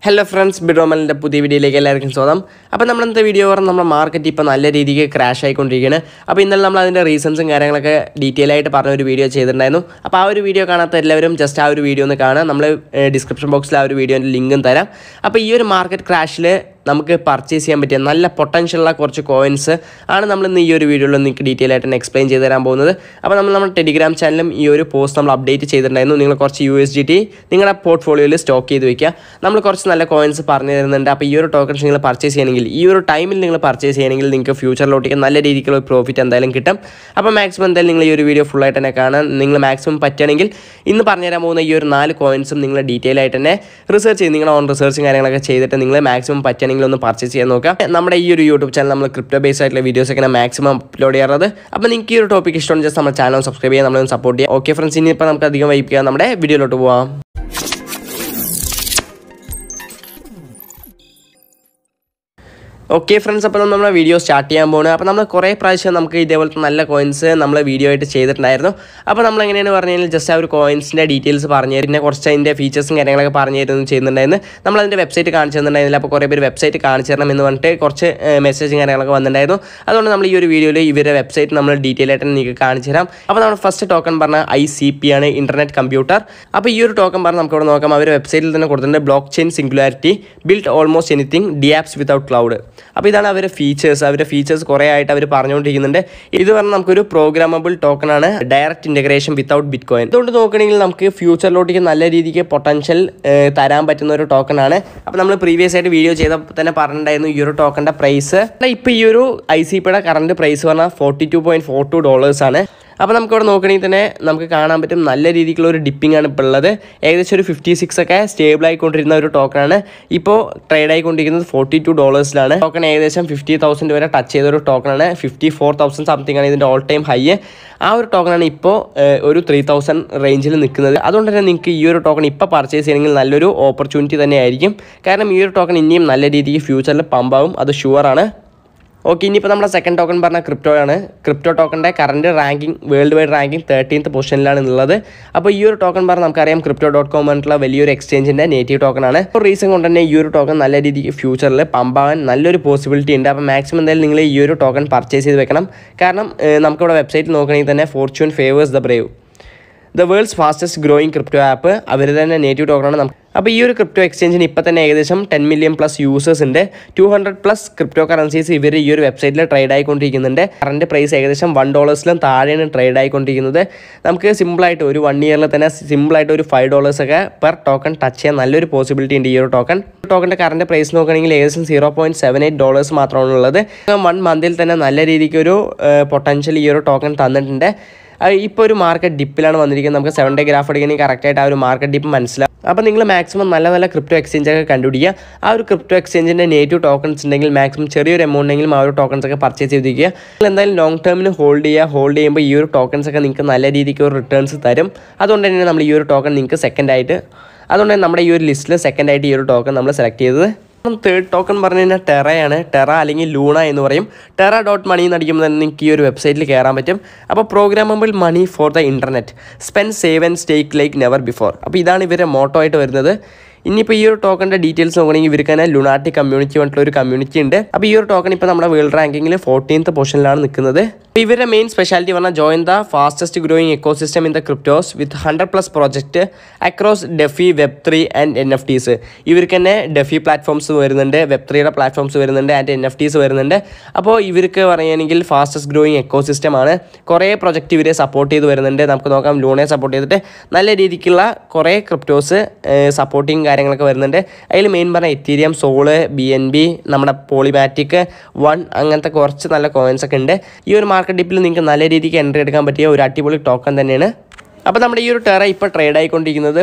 Hello friends, Bidromal's പുതിയ വീഡിയോയിലേക്ക് എല്ലാവർക്കും സ്വാഗതം. അപ്പോൾ നമ്മൾ ഇന്നത്തെ വീഡിയോ പറഞ്ഞാൽ നമ്മുടെ മാർക്കറ്റ് ഇപ്പോൾ നല്ല രീതിക്ക് ക്രാഷ് ആയിക്കൊണ്ടിരിക്കുകയാണ്. അപ്പോൾ ഇന്നലെ നമ്മൾ അതിന്റെ റീസൺസും കാര്യങ്ങളൊക്കെ ഡീറ്റെയിൽ ആയിട്ട് പറഞ്ഞ ഒരു വീഡിയോ ചെയ്തിട്ടുണ്ടായിരുന്നു. അപ്പോൾ ആ ഒരു വീഡിയോ കാണാത്ത എല്ലാവരും ജസ്റ്റ് ആ ഒരു വീഡിയോ ഒന്ന് കാണുക. നമ്മൾ ഡിസ്ക്രിപ്ഷൻ ബോക്സിൽ ആ ഒരു വീഡിയോന്റെ ലിങ്കും തരാം. അപ്പോൾ ഈ ഒരു മാർക്കറ്റ് ക്രാഷിൽ നമുക്ക് പർച്ചേസ് ചെയ്യാൻ പറ്റിയ നല്ല പൊട്ടൻഷ്യലുള്ള കുറച്ച് കോയിൻസ് ആണ് നമ്മൾ ഇന്ന് ഈ ഒരു വീഡിയോയിൽ നിങ്ങൾക്ക് ഡീറ്റെയിൽ ആയിട്ട് എക്സ്പ്ലെയിൻ ചെയ്ത് തരാൻ പോകുന്നത്. അപ്പോൾ നമ്മുടെ ടെലിഗ്രാം ചാനലും ഈ ഒരു പോസ്റ്റ് നമ്മൾ അപ്ഡേറ്റ് ചെയ്തിട്ടുണ്ടായിരുന്നു. നിങ്ങൾ കുറച്ച് USDT നിങ്ങളുടെ പോർട്ട്ഫോളിയോയിൽ സ്റ്റോക്ക് ചെയ്ത് വെക്കുക. നമ്മൾ കുറച്ച് നല്ല കോയിൻസ് പറഞ്ഞു തരുന്നുണ്ട്. അപ്പോൾ ഈ ഒരു ടോക്കൺസ് നിങ്ങൾ പർച്ചേസ് ചെയ്യണമെങ്കിൽ ഈ ഒരു ടൈമിൽ നിങ്ങൾ പർച്ചേസ് ചെയ്യണമെങ്കിൽ നിങ്ങൾക്ക് ഫ്യൂച്ചറിലോട്ടേക്ക് നല്ല രീതിക്കുള്ള പ്രോഫിറ്റ് എന്തായാലും കിട്ടും. അപ്പോൾ മാക്സിമം എന്തായാലും നിങ്ങൾ ഈ ഒരു വീഡിയോ ഫുൾ ആയിട്ട് തന്നെ കാണാൻ നിങ്ങൾ മാക്സിമം പറ്റുകയാണെങ്കിൽ ഇന്ന് പറഞ്ഞു തരാൻ പോകുന്ന ഈ ഒരു 4 കോയിൻസും നിങ്ങൾ ഡീറ്റെയിൽ ആയിട്ട് തന്നെ റിസർച്ച് ചെയ്ത് നിങ്ങളുടെ ഓൺ റിസർച്ചും കാര്യങ്ങളൊക്കെ ചെയ്തിട്ട് നിങ്ങൾ മാക്സിമം പറ്റുകയാണെങ്കിൽ ഒന്ന് പർച്ചേസ് ചെയ്യാൻ നോക്കാം. നമ്മുടെ ഈ ഒരു യൂട്യൂബ് ചാനൽ നമ്മൾ ക്രിപ്റ്റോ ബേസ് ആയിട്ടുള്ള വീഡിയോസ് ഒക്കെ മാക്സിമം അപ്ലോഡ് ചെയ്യാറുള്ളത്. അപ്പോൾ നിങ്ങൾക്ക് ഈ ഒരു ടോപ്പിക് ഇഷ്ടമാണ് ജസ്റ്റ് നമ്മുടെ ചാനൽ സബ്സ്ക്രൈബ് ചെയ്യാൻ നമ്മളൊന്ന് സപ്പോർട്ട് ചെയ്യാം. ഓക്കെ ഫ്രണ്ട്സ്, ഇനി ഇപ്പോൾ നമുക്ക് അധികം വൈപ്പ് ചെയ്യാം, നമ്മുടെ വീഡിയോയിലോട്ട് പോവാം. ഓക്കെ ഫ്രണ്ട്സ്, അപ്പോൾ നമ്മുടെ വീഡിയോ സ്റ്റാർട്ട് ചെയ്യാൻ പോകുന്നത്. അപ്പോൾ നമ്മൾ കുറേ പ്രാവശ്യം നമുക്ക് ഇതേപോലത്തെ നല്ല കോയിൻസ് നമ്മൾ വീഡിയോ ആയിട്ട് ചെയ്തിട്ടുണ്ടായിരുന്നു. അപ്പോൾ നമ്മൾ എങ്ങനെയാണ് പറഞ്ഞു കഴിഞ്ഞാൽ ജസ്റ്റ് ആ ഒരു കോയിൻസിൻ്റെ ഡീറ്റെയിൽസ് പറഞ്ഞു തരും, പിന്നെ കുറച്ച് അതിൻ്റെ ഫീച്ചേഴ്സും കാര്യങ്ങളൊക്കെ പറഞ്ഞു തരുന്നു ചെയ്യുന്നുണ്ടായിരുന്നു. നമ്മൾ അതിൻ്റെ വെബ്സൈറ്റ് കാണിച്ചു തന്നിട്ടുണ്ടായിരുന്നില്ല. അപ്പോൾ കുറേ പേര് വെബ്സൈറ്റ് കാണിച്ചു തരണം എന്ന് പറഞ്ഞിട്ട് കുറച്ച് മെസ്സേജും കാര്യങ്ങളൊക്കെ വന്നിട്ടുണ്ടായിരുന്നു. അതുകൊണ്ട് നമ്മൾ ഈ ഒരു വീഡിയോയിൽ ഇവരുടെ വെബ്സൈറ്റ് നമ്മൾ ഡീറ്റെയിൽ ആയിട്ട് നിങ്ങൾക്ക് കാണിച്ചു തരാം. അപ്പോൾ നമ്മുടെ ഫസ്റ്റ് ടോക്കൺ പറഞ്ഞാൽ ICP ആണ്, ഇൻ്റർനെറ്റ് കമ്പ്യൂട്ടർ. അപ്പോൾ ഈ ഒരു ടോക്കൺ പറഞ്ഞാൽ നമുക്ക് ഇവിടെ നോക്കാം. അവർ വെബ്സൈറ്റിൽ തന്നെ കൊടുത്തിട്ടുണ്ട് blockchain singularity build almost anything DApps without cloud. അപ്പോൾ ഇതാണ് അവരുടെ ഫീച്ചേഴ്സ് കുറേ ആയിട്ട് അവർ പറഞ്ഞുകൊണ്ടിരിക്കുന്നുണ്ട്. ഇത് പറഞ്ഞാൽ നമുക്കൊരു പ്രോഗ്രാമബിൾ ടോക്കൺ ആണ്, direct integration without bitcoin. അതുകൊണ്ട് നോക്കണമെങ്കിൽ നമുക്ക് ഫ്യൂച്ചറിലോട്ടേക്ക് നല്ല രീതിക്ക് പൊട്ടൻഷ്യൽ തരാൻ പറ്റുന്ന ഒരു ടോക്കൺ ആണ്. അപ്പോൾ നമ്മൾ പ്രീവിയസ് ആയിട്ട് വീഡിയോ ചെയ്തപ്പോൾ തന്നെ പറഞ്ഞിട്ടുണ്ടായിരുന്നു ഈ ഒരു ടോക്കണിൻ്റെ പ്രൈസ്. ഇപ്പോൾ ഈ ഒരു ICPയുടെ കറണ്ട് പ്രൈസ് പറഞ്ഞാൽ $42.42 ആണ്. അപ്പോൾ നമുക്കിവിടെ നോക്കണമെങ്കിൽ തന്നെ നമുക്ക് കാണാൻ പറ്റും നല്ല രീതിക്കുള്ള ഒരു ഡിപ്പിംഗ് ആണ് ഇപ്പോൾ ഉള്ളത്. ഏകദേശം ഒരു 56 ഒക്കെ സ്റ്റേബിൾ ആയിക്കൊണ്ടിരുന്ന ഒരു ടോക്കണാണ്. ഇപ്പോൾ ട്രേഡ് ആയിക്കൊണ്ടിരിക്കുന്നത് $42. ടോക്കൺ ഏകദേശം 50,000 വരെ ടച്ച് ചെയ്ത ഒരു ടോക്കണാണ്. 54,000 സംതിങ് ആണ് ഇതിൻ്റെ ഓൾ ടൈം ഹൈ. ആ ഒരു ടോക്കണാണ് ഇപ്പോൾ ഒരു 3,000 റേഞ്ചിൽ നിൽക്കുന്നത്. അതുകൊണ്ട് തന്നെ നിങ്ങൾക്ക് ഈ ഒരു ടോക്കൺ ഇപ്പോൾ പർച്ചേസ് ചെയ്യണമെങ്കിൽ നല്ലൊരു ഓപ്പർച്യൂണിറ്റി തന്നെയായിരിക്കും. കാരണം ഈ ഒരു ടോക്കൺ ഇനിയും നല്ല രീതിക്ക് ഫ്യൂച്ചറിൽ പമ്പാവും, അത് ഷുവറാണ്. ഓക്കെ, ഇനിയിപ്പോൾ നമ്മുടെ സെക്കൻഡ് ടോക്കൺ പറഞ്ഞാൽ ക്രിപ്റ്റോ ആണ്. ക്രിപ്റ്റോ ടോക്കണിൻ്റെ current ranking world wide ranking 13th പൊസിഷനിലാണ് ഉള്ളത്. അപ്പോൾ ഈ ഒരു ടോക്കൺ പറഞ്ഞാൽ നമുക്കറിയാം Crypto.com പറഞ്ഞിട്ടുള്ള വലിയൊരു എക്സ്ചേഞ്ചിൻ്റെ നേറ്റീവ് ടോക്കണാണ്. ഒരു റീസൺ കൊണ്ട് തന്നെ ഈ ഒരു ടോക്കൺ നല്ല രീതിക്ക് ഫ്യൂച്ചറിൽ പമ്പാവാൻ നല്ലൊരു പോസിബിലിറ്റി ഉണ്ട്. അപ്പോൾ മാക്സിമം എന്തായാലും നിങ്ങൾ ഈ ഒരു ടോക്കൺ പർച്ചേസ് ചെയ്ത് വെക്കണം. കാരണം നമുക്കിവിടെ വെബ്സൈറ്റ് നോക്കണമെങ്കിൽ തന്നെ fortune favours the brave, the world's fastest growing crypto app, അവർ തന്നെ നേറ്റീവ് ടോക്കണാണ്. അപ്പോൾ ഈ ഒരു ക്രിപ്റ്റോ എക്സ്ചേഞ്ചിന് ഇപ്പോൾ തന്നെ ഏകദേശം 10 million+ യൂസേഴ്സ് ഉണ്ട്. 200+ ക്രിപ്റ്റോ കറൻസീസ് ഇവർ ഈ ഒരു വെബ്സൈറ്റിൽ ട്രേഡ് ആയിക്കൊണ്ടിരിക്കുന്നുണ്ട്. കറണ്ട് പ്രൈസ് ഏകദേശം $1 താഴെയാണ് ട്രേഡ് ആയിക്കൊണ്ടിരിക്കുന്നത്. നമുക്ക് സിമ്പിളായിട്ട് ഒരു 1 year തന്നെ സിമ്പിളായിട്ട് ഒരു $5 ഒക്കെ പെർ ടോക്കൺ ടച്ച് ചെയ്യാൻ നല്ലൊരു പോസിബിലിറ്റി ഉണ്ട് ഈ ഒരു ടോക്കൺ. ടോക്കണിൻ്റെ കറണ്ട് പ്രൈസ് നോക്കുകയാണെങ്കിൽ ഏകദേശം $0.78 മാത്രമാണ് ഉള്ളത്. 1 month തന്നെ നല്ല രീതിക്ക് ഒരു പൊട്ടൻഷ്യൽ ഈ ഒരു ടോക്കൺ തന്നിട്ടുണ്ട്. ഇപ്പോൾ ഒരു മാർക്കറ്റ് ഡിപ്പിലാണ് വന്നിരിക്കുന്നത്. നമുക്ക് 7-day ഗ്രാഫ് എടുക്കുകയാണെങ്കിൽ കറക്റ്റായിട്ട് ആ ഒരു മാർക്കറ്റ് ഡിപ്പ് മനസ്സിലാവും. അപ്പോൾ നിങ്ങൾ മാക്സിമം നല്ല ക്രിപ്റ്റോ എക്സ്ചേഞ്ചൊക്കെ കണ്ടുപിടിക്കുക. ആ ഒരു ക്രിപ്റ്റോ എക്സ്ചേഞ്ചിൻ്റെ നേറ്റീവ് ടോക്കൺസ് ഉണ്ടെങ്കിൽ മാക്സിമം ചെറിയൊരു എമൗണ്ട് ഉണ്ടെങ്കിലും ആ ഒരു ടോക്കൺസ് ഒക്കെ പർച്ചേസ് ചെയ്തിരിക്കുക. നിങ്ങൾ എന്തായാലും ലോങ് ടേമിന് ഹോൾഡ് ചെയ്യുമ്പോൾ ഈ ഒരു ടോക്കൺസ് ഒക്കെ നിങ്ങൾക്ക് നല്ല രീതിക്ക് ഒരു റിട്ടേൺസ് തരും. അതുകൊണ്ട് തന്നെ നമ്മൾ ഈ ഒരു ടോക്കൺ നിങ്ങൾക്ക് അതുകൊണ്ട് തന്നെ നമ്മുടെ ഈ ഒരു ലിസ്റ്റിൽ സെക്കൻഡായിട്ട് ഈ ഒരു ടോക്കൺ നമ്മൾ സെലക്ട് ചെയ്തത്. തേർഡ് ടോക്കൺ പറഞ്ഞു കഴിഞ്ഞാൽ ടെറയാണ്. ടെറ അല്ലെങ്കിൽ ലൂണ എന്ന് പറയും. Terra.money എന്ന് അടിക്കുമ്പോൾ തന്നെ നിങ്ങൾക്ക് ഈ ഒരു വെബ്സൈറ്റിൽ കയറാൻ പറ്റും. അപ്പോൾ programmable money for the internet, spend save and stake like never before. അപ്പോൾ ഇതാണ് ഇവരുടെ മോട്ടോ ആയിട്ട് വരുന്നത്. ഇനിയിപ്പോൾ ഈ ഒരു ടോക്കണിൻ്റെ ഡീറ്റെയിൽസ് നോക്കണമെങ്കിൽ ഇവർക്ക് തന്നെ ലുണാറ്റി കമ്മ്യൂണിറ്റി പറഞ്ഞിട്ടുള്ള ഒരു കമ്മ്യൂണിറ്റി ഉണ്ട്. അപ്പോൾ ഈ ഒരു ടോക്കൺ ഇപ്പോൾ നമ്മുടെ വേൾഡ് റാങ്കിങ്ങിൽ 14th പൊസിഷനിലാണ് നിൽക്കുന്നത്. ഇവരുടെ മെയിൻ സ്പെഷ്യാലിറ്റി പറഞ്ഞാൽ join the fastest growing ecosystem in the cryptos with 100+ project across DeFi Web3 and NFTs. ഇവർക്ക് തന്നെ ഡെഫി പ്ലാറ്റ്ഫോംസ് വരുന്നുണ്ട്, Web3യുടെ പ്ലാറ്റ്ഫോംസ് വരുന്നുണ്ട്, ആൻഡ് NFTs വരുന്നുണ്ട്. അപ്പോൾ ഇവർക്ക് പറയുകയാണെങ്കിൽ ഫാസ്റ്റസ്റ്റ് ഗ്രോയിങ് എക്കോസിസ്റ്റം ആണ്. കുറേ പ്രൊജക്റ്റ് ഇവരെ സപ്പോർട്ട് ചെയ്ത് വരുന്നുണ്ട്. നമുക്ക് നോക്കാം, ലൂണയെ സപ്പോർട്ട് ചെയ്തിട്ട് നല്ല രീതിക്കുള്ള കുറേ ക്രിപ്റ്റോസ് സപ്പോർട്ടിങ് കാര്യങ്ങളൊക്കെ വരുന്നുണ്ട്. അതിൽ മെയിൻ പറഞ്ഞാൽ എത്തീരിയം, സോള്, BNB, നമ്മുടെ പോളിമാറ്റിക് 1 അങ്ങനത്തെ കുറച്ച് നല്ല കോയിൻസ് ഒക്കെ ഉണ്ട്. ഈ ഒരു മാർക്കറ്റ് ഡിപ്പിൽ നിങ്ങൾക്ക് നല്ല രീതിക്ക് എൻട്രി എടുക്കാൻ പറ്റിയ ഒരു അടിപൊളി ടോക്കൺ തന്നെയാണ്. അപ്പോൾ നമ്മുടെ ഈ ഒരു ടെറ ഇപ്പോൾ ട്രേഡ് ആയിക്കൊണ്ടിരിക്കുന്നത്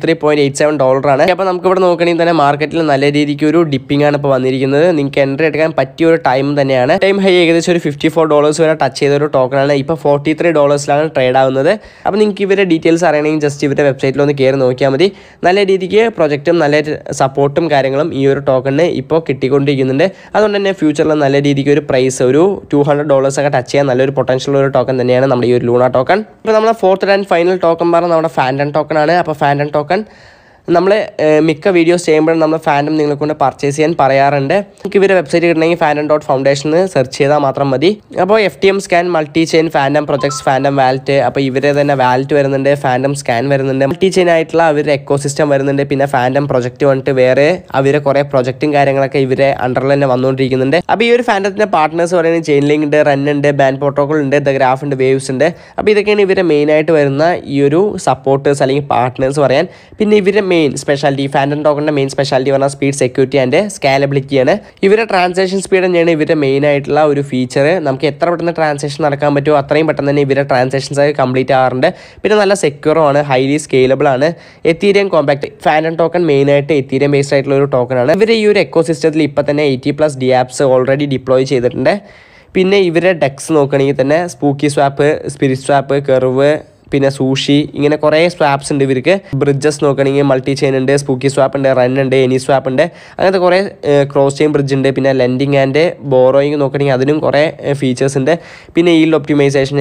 $43.87 ആണ്. അപ്പോൾ നമുക്ക് ഇവിടെ നോക്കണമെങ്കിൽ തന്നെ മാർക്കറ്റിൽ നല്ല രീതിക്ക് ഒരു ഡിപ്പിംഗ് ആണ് ഇപ്പോൾ വന്നിരിക്കുന്നത്. നിങ്ങൾക്ക് എൻട്രി എടുക്കാൻ പറ്റിയ ഒരു ടൈം തന്നെയാണ്. ടൈം ഹൈ ഏകദേശം ഒരു $54 വരെ ടച്ച് ചെയ്ത ഒരു ടോക്കണാണ്. ഇപ്പോൾ $43 ട്രേഡ് ആവുന്നത്. അപ്പോൾ നിങ്ങൾക്ക് ഇവരുടെ ഡീറ്റെയിൽസ് അറിയണമെങ്കിൽ ജസ്റ്റ് ഇവരുടെ വെബ്സൈറ്റിൽ ഒന്ന് കയറി നോക്കിയാൽ മതി. നല്ല രീതിക്ക് പ്രൊജക്റ്റും നല്ല സപ്പോർട്ടും കാര്യങ്ങളും ഈ ഒരു ടോക്കണിന് ഇപ്പോൾ കിട്ടിക്കൊണ്ടിരിക്കുന്നുണ്ട്. അതുകൊണ്ട് തന്നെ ഫ്യൂച്ചറിൽ നല്ല രീതിക്ക് ഒരു പ്രൈസ് ഒരു $200 ഒക്കെ ടച്ച് ചെയ്യാൻ നല്ലൊരു പൊട്ടൻഷ്യൽ ഒരു ടോക്കൺ തന്നെയാണ് നമ്മുടെ ഈ ഒരു ലൂണ ടോക്കൺ. ഇപ്പോൾ നമ്മുടെ 4th ആൻഡ് ഫൈനൽ ടോക്കൺ പറഞ്ഞാൽ നമ്മുടെ ഫാൻഡൻ ടോക്കൺ ആണ്. അപ്പോൾ ഫാൻഡൻ ടോക്കൺ നമ്മൾ മിക്ക വീഡിയോസ് ചെയ്യുമ്പോഴും നമ്മൾ ഫാൻഡം നിങ്ങളെ കൊണ്ട് പർച്ചേസ് ചെയ്യാൻ പറയാറുണ്ട്. നിങ്ങൾക്ക് ഇവരുടെ വെബ്സൈറ്റ് കിട്ടണമെങ്കിൽ fandom.foundation സെർച്ച് ചെയ്താൽ മാത്രം മതി. അപ്പോൾ FTM scan, multi chain, Fantom projects, Fantom wallet, അപ്പോൾ ഇവരെ തന്നെ വാലറ്റ് വരുന്നുണ്ട്, ഫാൻഡം സ്കാൻ വരുന്നുണ്ട്, മൾട്ടി ചെയിൻ ആയിട്ടുള്ള അവരുടെ എക്കോസിസ്റ്റം വരുന്നുണ്ട്, പിന്നെ ഫാൻഡം പ്രൊജക്റ്റ് വന്നിട്ട് വേറെ അവരെ കുറേ പ്രൊജക്റ്റും കാര്യങ്ങളൊക്കെ ഇവരെ അണ്ടറിൽ തന്നെ വന്നുകൊണ്ടിരിക്കുന്നുണ്ട്. അപ്പോൾ ഈ ഒരു ഫാൻഡത്തിൻ്റെ പാർട്ട്നേഴ്സ് പറയുന്നത് ചെയിൻ ലിങ്ക് ഉണ്ട്, റൺ ഉണ്ട്, ബാൻഡ് പ്രോട്ടോകോൾ ഉണ്ട്, ദ ഗ്രാഫ് ഉണ്ട്, വേവ്സ് ഉണ്ട്. അപ്പോൾ ഇതൊക്കെയാണ് ഇവരെ മെയിനായിട്ട് വരുന്ന ഈ ഒരു സപ്പോർട്ടേഴ്സ് അല്ലെങ്കിൽ പാർട്ട്നേഴ്സ് പറയാൻ. പിന്നെ ഇവരുടെ മെയിൻ സ്പെഷ്യാലിറ്റി, ഫാൻഡം ടോക്കണിൻ്റെ മെയിൻ സ്പെഷ്യാലിറ്റി പറഞ്ഞാൽ സ്പീഡ്, സെക്യൂരിറ്റി ആൻഡ് സ്കാലബിലിറ്റിയാണ്. ഇവരുടെ ട്രാൻസാക്ഷൻ സ്പീഡ് തന്നെയാണ് ഇവരുടെ മെയിൻ ആയിട്ടുള്ള ഒരു ഫീച്ചർ. നമുക്ക് എത്ര പെട്ടെന്ന് ട്രാൻസാക്ഷൻ നടക്കാൻ പറ്റുമോ അത്രയും പെട്ടെന്ന് തന്നെ ഇവരുടെ ട്രാൻസാക്ഷൻസ് ഒക്കെ കംപ്ലീറ്റ് ആകാറുണ്ട്. പിന്നെ നല്ല സെക്യൂറുമാണ്, ഹൈലി സ്കെയിലബിൾ ആണ്. എത്തീരിയം കോമ്പാക്ട് ഫാൻഡം ടോക്കൺ മെയിനായിട്ട് എത്തീരിയം ബേസ്ഡ് ആയിട്ടുള്ള ഒരു ടോക്കണാണ്. ഇവർ ഈ ഒരു എക്കോ സിസ്റ്റത്തിൽ ഇപ്പോൾ തന്നെ 80+ DApps ഓൾറെഡി ഡിപ്ലോയ് ചെയ്തിട്ടുണ്ട്. പിന്നെ ഇവരുടെ ഡെക്സ് നോക്കുകയാണെങ്കിൽ തന്നെ Spooky Swap, spirit swap, Curve, പിന്നെ സൂഷി, ഇങ്ങനെ കുറേ സ്വാപ്സ് ഉണ്ട് ഇവർക്ക്. ബ്രിഡ്ജസ് നോക്കുകയാണെങ്കിൽ മൾട്ടി ചെയിൻ ഉണ്ട്, സ്പൂക്കി സ്വാപ്പ് ഉണ്ട്, റൺ ഉണ്ട്, എനി സ്വാപ്പ് ഉണ്ട്, അങ്ങനത്തെ കുറേ ക്രോസ് ചെയിൻ ബ്രിഡ്ജ് ഉണ്ട്. പിന്നെ ലെൻഡിങ് ആൻഡ് ബോറോയിങ് നോക്കുകയാണെങ്കിൽ അതിനും കുറേ ഫീച്ചേഴ്സ് ഉണ്ട്. പിന്നെ ഈൽഡ് ഒപ്റ്റിമൈസേഷൻ,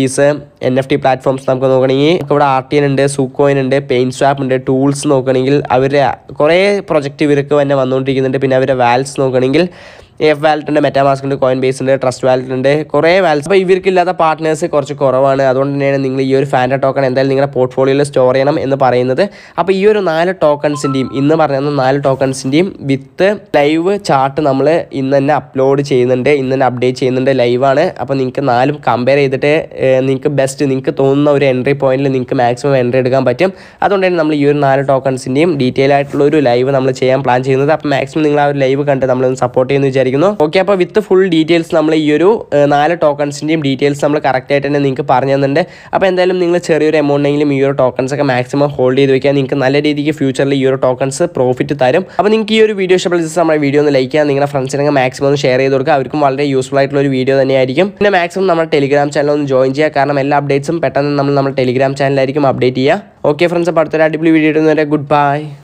NFT പ്ലാറ്റ്ഫോംസ് നമുക്ക് നോക്കുകയാണെങ്കിൽ ഇവിടെ RTN ഉണ്ട്, സൂക്കോയിൻ ഉണ്ട്, പെയിൻ സ്വാപ്പ് ഉണ്ട്. ടൂൾസ് നോക്കുകയാണെങ്കിൽ അവരുടെ കുറേ പ്രൊജക്റ്റ് ഇവർക്ക് തന്നെ വന്നുകൊണ്ടിരിക്കുന്നുണ്ട്. പിന്നെ അവരുടെ വാൽസ് നോക്കുകയാണെങ്കിൽ എഫ് വാലറ്റ് ഉണ്ട്, മെറ്റാമാസ്ക് ഉണ്ട്, കോയിൻ ബേസ് ഉണ്ട്, ട്രസ്റ്റ് വാലറ്റ് ഉണ്ട്, കുറേ വാലറ്റ്സ്. അപ്പോൾ ഇവർക്കില്ലാത്ത പാർട്ട്നേഴ്സ് കുറച്ച് കുറവാണ്. അതുകൊണ്ട് തന്നെയാണ് നിങ്ങൾ ഈ ഒരു ഫാൻഡം ടോക്കൺ എന്തായാലും നിങ്ങളുടെ പോർട്ട്ഫോളിയോയിൽ സ്റ്റോർ ചെയ്യണം എന്ന് പറയുന്നത്. അപ്പോൾ ഈ ഒരു 4 ടോക്കൺസിൻ്റെയും ഇന്ന് പറയുന്ന 4 ടോക്കൺസിൻ്റെയും വിത്ത് ലൈവ് ചാർട്ട് നമ്മൾ ഇന്ന് തന്നെ അപ്ലോഡ് ചെയ്യുന്നുണ്ട്, ഇന്ന് തന്നെ അപ്ഡേറ്റ് ചെയ്യുന്നുണ്ട്, ലൈവാണ്. അപ്പോൾ നിങ്ങൾക്ക് 4 കമ്പയർ ചെയ്തിട്ട് നിങ്ങൾക്ക് ബെസ്റ്റ് നിങ്ങൾക്ക് തോന്നുന്ന ഒരു എൻട്രി പോയിന്റിൽ നിങ്ങൾക്ക് മാക്സിമം എൻട്രി എടുക്കാൻ പറ്റും. അതുകൊണ്ട് തന്നെ നമ്മൾ ഈ ഒരു 4 ടോക്കൺസിൻ്റെയും ഡീറ്റെയിൽ ആയിട്ടുള്ള ഒരു ലൈവ് നമ്മൾ ചെയ്യാൻ പ്ലാൻ ചെയ്യുന്നത്. അപ്പോൾ മാക്സിമം നിങ്ങൾ ആ ഒരു ലൈവ് കണ്ട് നമ്മളൊന്ന് സപ്പോർട്ട് ചെയ്യുന്നു വിചാരിക്കുന്നു. ഓക്കെ, അപ്പോൾ വിത്ത് ഫുൾ ഡീറ്റെയിൽസ് നമ്മൾ ഈ ഒരു 4 ടോക്കൺസിൻ്റെയും ഡീറ്റെയിൽസ് നമ്മൾ കറക്റ്റായിട്ട് തന്നെ നിങ്ങൾക്ക് പറഞ്ഞു തന്നിട്ടുണ്ട്. അപ്പോൾ എന്തായാലും നിങ്ങൾ ചെറിയൊരു എമൗണ്ടെങ്കിലും ഈ ഒരു ടോക്കൺസ് ഒക്കെ മാക്സിമം ഹോൾഡ് ചെയ്ത് വെക്കുക. നിങ്ങൾക്ക് നല്ല രീതിക്ക് ഫ്യൂച്ചറിൽ ഈ ഒരു ടോക്കൺസ് പ്രോഫിറ്റ് തരും. അപ്പോൾ നിങ്ങൾക്ക് ഈ ഒരു വീഡിയോ ഇഷ്ടപ്പെട്ട നമ്മുടെ വീഡിയോ ഒന്ന് ലൈക്ക് ചെയ്യുക, നിങ്ങളുടെ ഫ്രണ്ട്സിനൊക്കെ മാക്സിമം ഒന്ന് ഷെയർ ചെയ്ത് കൊടുക്കുക. അവർക്കും വളരെ യൂസ്ഫുൾ ആയിട്ടുള്ള ഒരു വീഡിയോ തന്നെയായിരിക്കും. പിന്നെ മാക്സിമം നമ്മുടെ ടെലിഗ്രാം ചാനൽ ഒന്ന് ജോയിൻ ചെയ്യുക, കാരണം എല്ലാ അപ്ഡേറ്റ്സും പെട്ടെന്ന് നമ്മൾ നമ്മുടെ ടെലിഗ്രാം ചാനലായിരിക്കും അപ്ഡേറ്റ് ചെയ്യുക. ഓക്കെ ഫ്രണ്ട്സ്, അപ്പോൾ അടുത്തൊരു അടിപൊളി വീഡിയോ ഇടുന്നവരെ ഗുഡ് ബൈ.